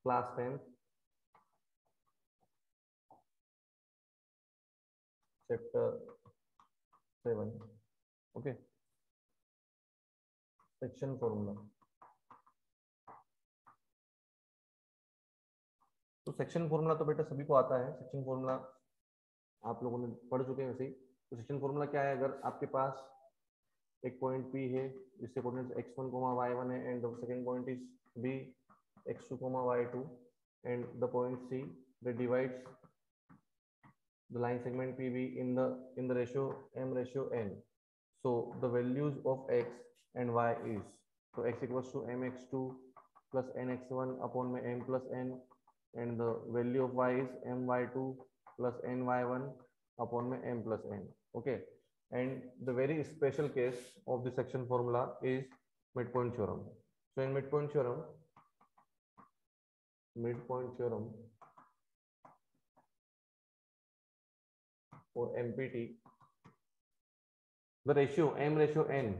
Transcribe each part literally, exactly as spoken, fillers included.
Class tenth chapter seven. Okay, section formula. तो section formula तो बेटा सभी को आता है, सेक्शन फॉर्मूला आप लोगों ने पढ़ चुके हैं वैसे ही। तो सेक्शन फॉर्मूला क्या है, अगर आपके पास एक पॉइंट P है जिससे coordinates x one comma y one है and the second point is B x two comma y two and the point C that divides the line segment P B in the in the ratio m ratio n. So the values of x and y is, so x equals to mx two plus nx one upon में m plus n and the value of y is my two plus ny one upon में m plus n. Okay, and the very special case of the section formula is midpoint theorem. So in midpoint theorem midpoint theorem or M P T, the ratio m ratio n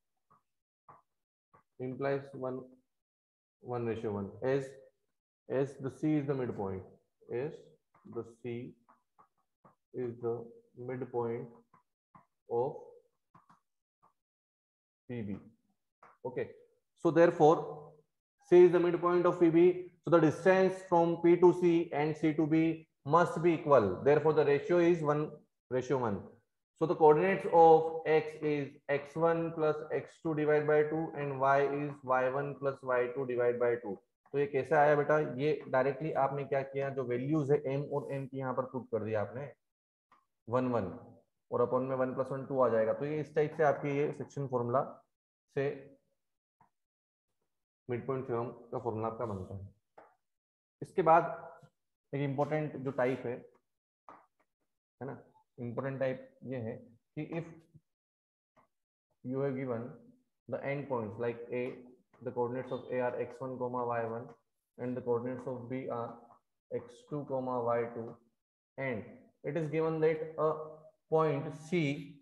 implies one one ratio one as as the C is the midpoint, as the C is the midpoint of P B. Okay, so therefore C is the midpoint of P B, so the distance from P to C and C to B must be equal, therefore the ratio is one ratio one. So the coordinates of x is x one plus x two divided by two and y is y one plus y two divided by two. तो ये कैसे आया बेटा, ये directly आपने क्या किया, जो वैल्यूज है m और n की यहाँ पर पुट कर दिया आपने, वन वन और अपॉन में वन प्लस वन टू आ जाएगा। तो ये इस टाइप से आपकी ये सेक्शन फॉर्मूला से मिड पॉइंट थ्योरम का फॉर्मूला आपका बनता है। इसके बाद एक इम्पोर्टेंट जो टाइप है है ना, इम्पोर्टेंट टाइप ये है कि if you have given the end points like a, the coordinates of a are x one comma y one and the coordinates of b are x two comma y two and it is given that a point c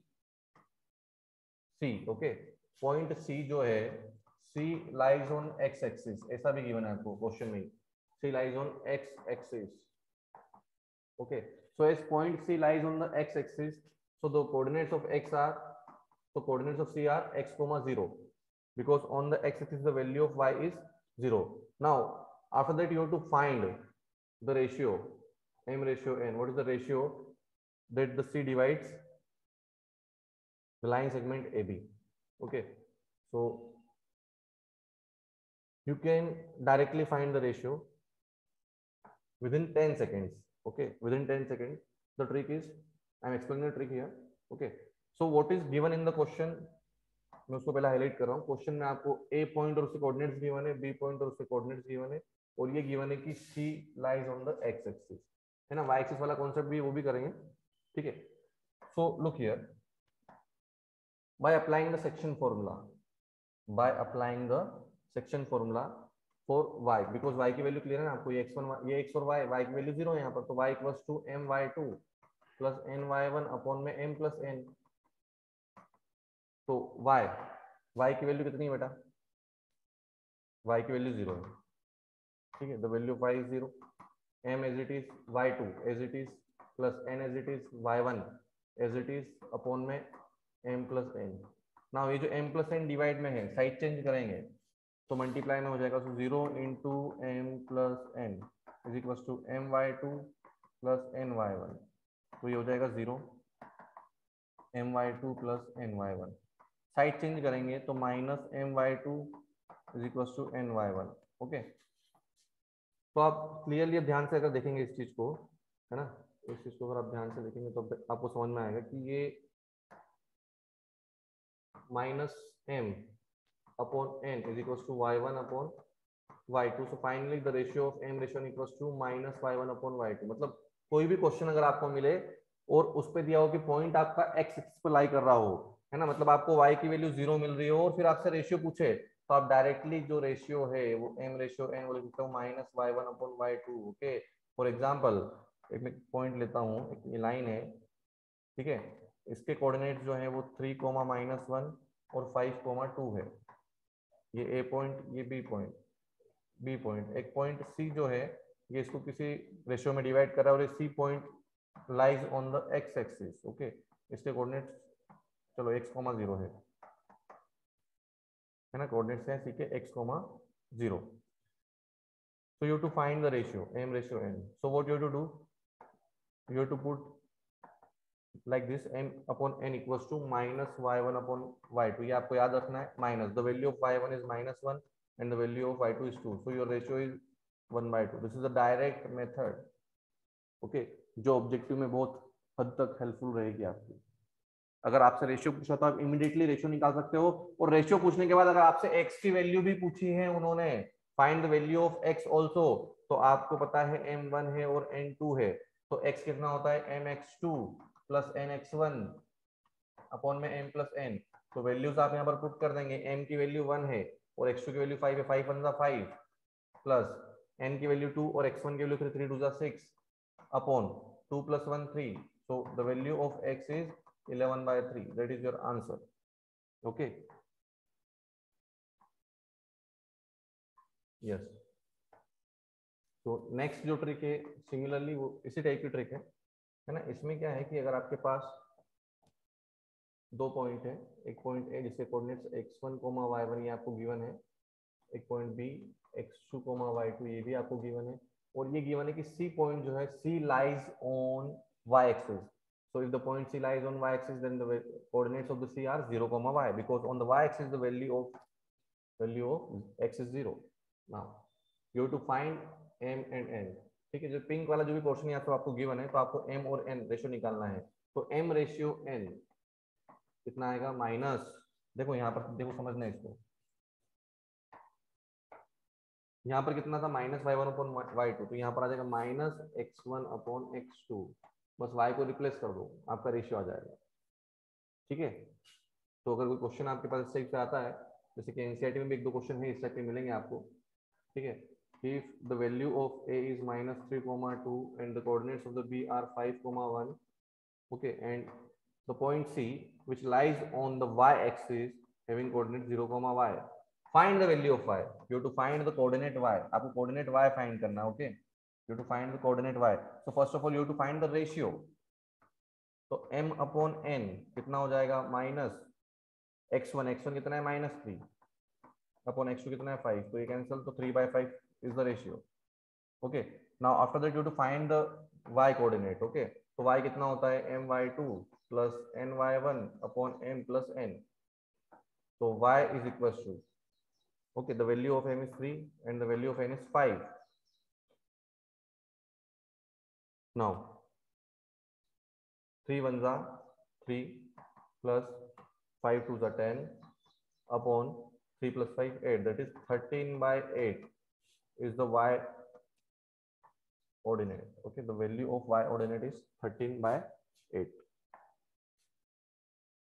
c okay point c जो है c lies on x axis, ऐसा भी given है आपको question में, c lies on x axis. Okay, so as point c lies on the x axis, so the coordinates of x are, so coordinates of c are x comma zero, because on the x axis the value of y is zero. Now after that you have to find the ratio m ratio n. What is the ratio that the c divides the line segment A B? Okay, so you can directly find the ratio within ten seconds. Okay, within ten seconds. The trick is, I am explaining the trick here. Okay, so what is given in the question, मैं उसको पहले highlight कर रहा हूँ। Question में आपको ए point और उसके कोऑर्डिनेट्स गिवन है, बी पॉइंट और उसके कोऑर्डिनेट्स गिवन है, और ये गिवन है कि C lies on the x axis, है ना। वाई एक्सिस वाला कॉन्सेप्ट भी वो भी करेंगे, ठीक है। So look here, by applying the section formula, by applying the section formula for y, because y की वैल्यू क्लियर है ना आपको, ये x1 ये x और y, y की वैल्यू जीरो है यहाँ पर, तो y equals to m y two plus n y one upon में m प्लस n। तो y y की वैल्यू कितनी है बेटा, y की वैल्यू जीरो है, ठीक है। The value of y is zero, m as it is, y two as it is, plus n as it is, y one as it is upon में m प्लस n। नाउ ये जो m plus n divide में है, side change करेंगे तो multiply में हो जाएगा, तो zero into m plus n is equal to m y two plus n y one, तो ये हो जाएगा zero m y two plus n y one. Side change करेंगे तो minus m y two is equal to n y one. Okay, तो आप clearly अब ध्यान से अगर देखेंगे इस चीज को, है ना, इस चीज को अगर आप ध्यान से देखेंगे तो आपको समझ में आएगा कि ये minus m upon n is equals to y one upon y two. So finally the ratio of m ratio equals to minus y one upon y two. मतलब कोई भी क्वेश्चन अगर आपको मिले और उस पे दिया हो कि पॉइंट आपका x एक्सिस पे लाई कर रहा हो, है ना, मतलब आपको y की वैल्यू जीरो मिल रही हो और फिर आपसे रेशियो पूछे, तो आप डायरेक्टली जो रेशियो है वो m रेशियो n बोल सकते हो minus y one upon y two. Okay, for example एक पॉइंट लेता हूँ, एक लाइन है, ठीक है, इसके कोऑर्डिनेट जो है वो थ्री कोमा माइनस वन और फाइव कोमा टू है, ये ए पॉइंट ये बी पॉइंट, बी पॉइंट, एक पॉइंट सी जो है ये इसको किसी रेशियो में डिवाइड कर रहा है और ये C point lies on the x axis. Okay, इसके कोऑर्डिनेट्स चलो एक्स कॉमा जीरो है है ना, कोऑर्डिनेट्स है सी के x comma zero. So you have to find the ratio m ratio n. So what you have to do, you have to put like this, m upon n equals to minus y one upon y two. ये आपको याद रखना है, minus the value of y one is minus one and the value of y two is two. So your ratio is one by two. This is a direct method. Okay, जो objective में बहुत हद तक helpful रहेगी आपकी। अगर आपसे ratio पूछा तो आप इमीडिएटली रेशियो निकाल सकते हो, और रेशियो पूछने के बाद अगर आपसे x की वैल्यू भी पूछी है उन्होंने, find the value of x also, तो आपको पता है m वन है और n टू है, तो x कितना होता है m x two plus n x one upon में m प्लस n। तो वैल्यूज आप यहाँ पर पुट कर देंगे, m की वैल्यू वन है और x टू की वैल्यू फाइव है, फाइव वन जा फाइव प्लस n की वैल्यू टू और x वन की वैल्यू थ्री, थ्री टू जा six upon two plus one three. So the value of x is eleven by three. That is your answer. Okay. Yes. तो next जो trick है similarly वो इसी type की trick है है ना। इसमें क्या है कि अगर आपके पास दो पॉइंट है, एक पॉइंट ए जिसके coordinates x one comma y one ये आपको गिवन है, एक पॉइंट B x two comma y two ये भी आपको गिवन है, और ये गिवन है कि सी पॉइंट जो है C lies on y axis. So if the point C lies on y-axis, then the coordinates of the C are zero comma y, because on the y-axis the value of value of x is zero. Now you have to find m and n. ठीक है, जो pink वाला जो भी portion यहाँ तो आपको given है, तो आपको m और n रेशियो निकालना है। तो m रेशियो n कितना आएगा, माइनस, देखो यहाँ पर देखो समझना है इसको, यहाँ पर कितना था minus y one upon y two, तो यहाँ पर आ जाएगा minus x one upon x two, बस y को रिप्लेस कर दो, आपका रेशियो आ जाएगा। ठीक है, तो अगर कोई क्वेश्चन आपके पास इस टाइप से आता है, जैसे कि एनसीईआरटी में भी एक दो क्वेश्चन है इस टाइप के मिलेंगे आपको। ठीक है, if the value of a is minus three comma two and the coordinates of the b are five comma one, okay, and the point c which lies on the y axis having coordinate zero comma y, find the value of y. You have to find the coordinate y, आपको coordinate y find करना है। okay, you have to find the coordinate y. So first of all you have to find the ratio. तो m upon n कितना हो जाएगा, minus x one, x one कितना है minus three upon x two कितना है five, तो ये कैंसिल, तो three by five is the ratio. Okay, now after that you to find the y coordinate. Okay, तो y कितना होता है m y two plus n y one upon m plus n, तो y is equal to, okay, the value of m is three and the value of n is five. Now three one जा three plus five two जा ten upon three plus five eight, that is thirteen by eight is the y ordinate. Okay, the value of y ordinate is thirteen by eight.